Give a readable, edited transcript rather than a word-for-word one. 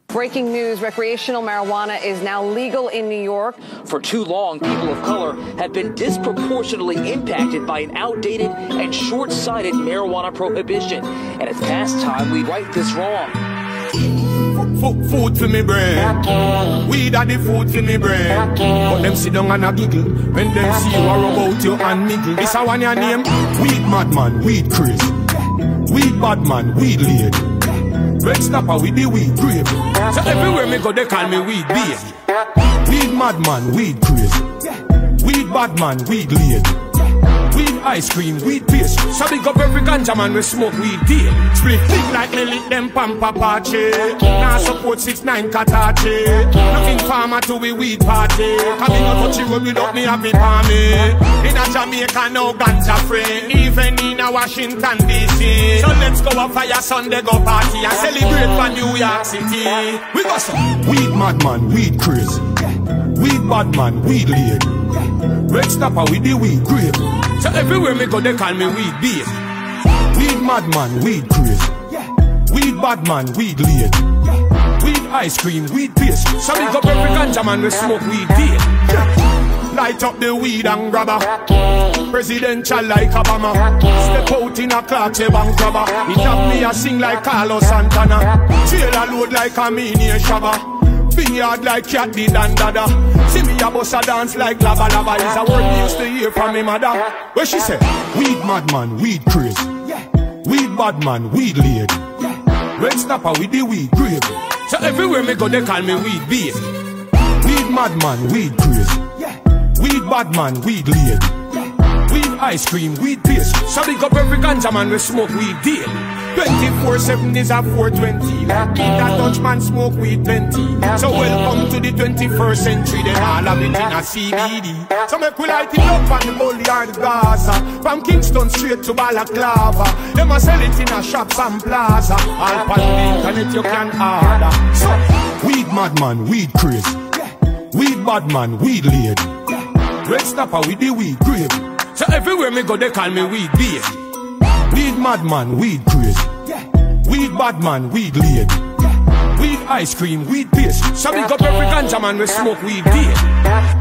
Breaking news, recreational marijuana is now legal in New York. For too long, people of color have been disproportionately impacted by an outdated and short-sighted marijuana prohibition. And it's past time we right this wrong. Food for me brain. Weed are the food for me brain. But them sit down and a giggle when them see you are about you and niggle. This a one your name? Weed madman, weed crazy. Weed badman, weed lady. Red snapper with the weed grave. So everywhere me go they call me weed baby. Weed madman, weed crazy. Weed badman, weed lady. Weed ice cream, weed paste. So big up every ganja man we smoke weed deal. Split big like me lick them pampa pache. Now support 6-9 katache. Nothing farmer to be weed party. Coming out touchy road without me happy palmy. In a Jamaica no ganja free. Even in a Washington DC. So let's go up fire Sunday go party and celebrate for New York City. We go some weed madman, weed crazy. Weed badman, weed lady. Red snapper with the weed grave. So everywhere me go they call me weed baby. Weed madman, weed crazy. Weed badman, weed lady. Weed ice cream, weed paste. So big up every ganja man we smoke weed deal. Light up the weed and grabber. Presidential like Obama. Step out in a clock, say bank robber. He tap me a sing like Carlos Santana. Trailer load like a mini shabba. Vineyard like cat did and dada. See me a bust a dance like lava lava. Is a word me used to hear from me mother. Where she say, weed madman, weed crazy. Weed badman, weed lady. Red snapper with the weed grave. So everywhere me go they call me weed baby. Weed madman, weed crazy. Weed badman, weed lady. Weed ice cream, weed paste. So big up every ganja man we smoke weed deal. 24/7 is a 420. Like that Dutch man smoke weed plenty. So welcome to the 21st century. Then all of it in a CBD. So make we light it up on the Bully or the Gaza. From Kingston straight to Balaclava. Them a sell it in a shops and plaza. All on the internet you can order. So weed madman, weed crazy. Weed badman, weed lady. Red snapper with the weed grave. So everywhere me go they call me weed baby. Weed madman, weed crazy. Weed badman, weed lady. Weed ice cream, weed paste. So big up every ganja man we smoke weed deal.